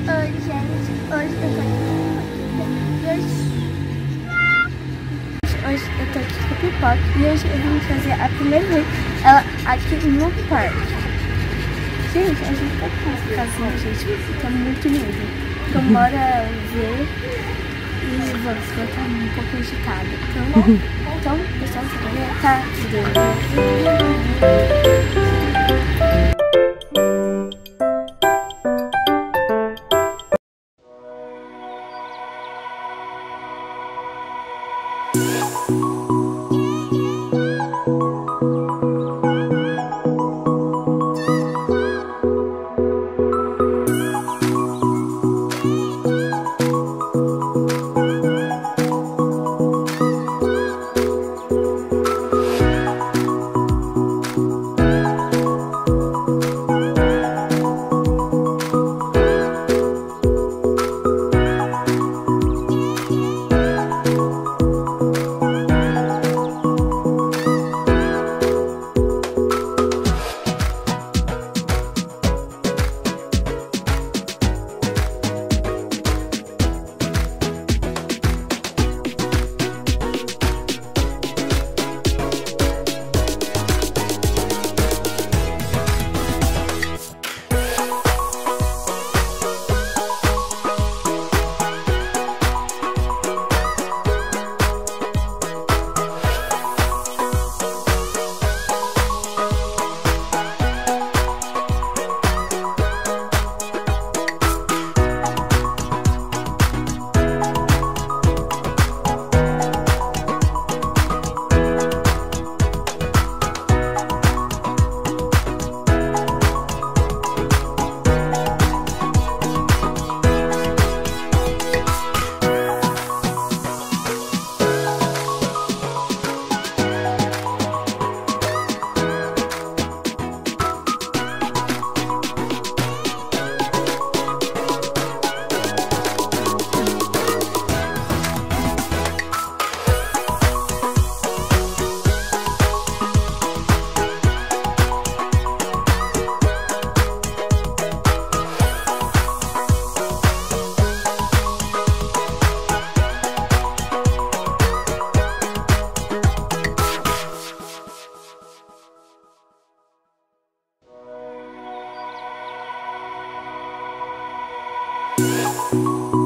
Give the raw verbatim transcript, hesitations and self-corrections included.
Oi, gente. Hoje eu tô aqui. Hoje, hoje eu tô aqui com a pipoca e hoje eu vim fazer a primeira vez ela aqui no parque. Gente, a gente tá aqui nessa casinha, gente, que é muito lindo. Então bora ver e vamos botar um pouco agitada. Então, então pessoal, você vai ver, tá? Música